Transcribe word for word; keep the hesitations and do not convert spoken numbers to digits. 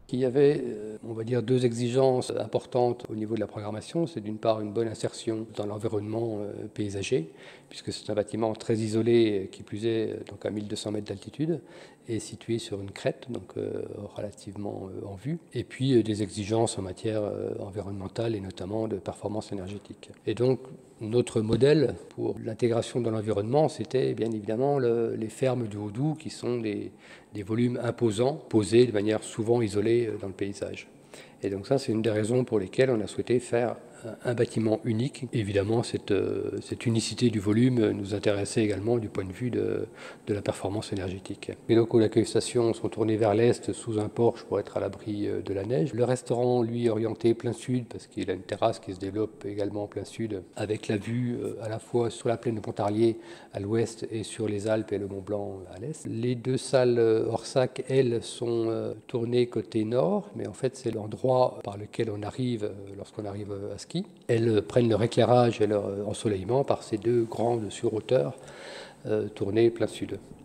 Il y avait, on va dire, deux exigences importantes au niveau de la programmation. C'est d'une part une bonne insertion dans l'environnement paysager, puisque c'est un bâtiment très isolé, qui plus est donc à mille deux cents mètres d'altitude, et situé sur une crête, donc euh, relativement euh, en vue. Et puis euh, des exigences en matière euh, environnementale et notamment de performance énergétique. Et donc notre modèle pour l'intégration dans l'environnement, c'était bien évidemment le, les fermes du Haut-Doubs, qui sont des, des volumes imposants, posés de manière souvent isolée dans le paysage. Et donc ça, c'est une des raisons pour lesquelles on a souhaité faire un bâtiment unique. Évidemment, cette, cette unicité du volume nous intéressait également du point de vue de, de la performance énergétique. Les locaux d'accueil station sont tournés vers l'est sous un porche pour être à l'abri de la neige. Le restaurant, lui, est orienté plein sud parce qu'il a une terrasse qui se développe également plein sud avec la vue à la fois sur la plaine de Pontarlier à l'ouest et sur les Alpes et le Mont Blanc à l'est. Les deux salles hors sac, elles, sont tournées côté nord, mais en fait, c'est l'endroit par lequel on arrive lorsqu'on arrive à ski. Elles prennent leur éclairage et leur ensoleillement par ces deux grandes surhauteurs euh, tournées plein sud.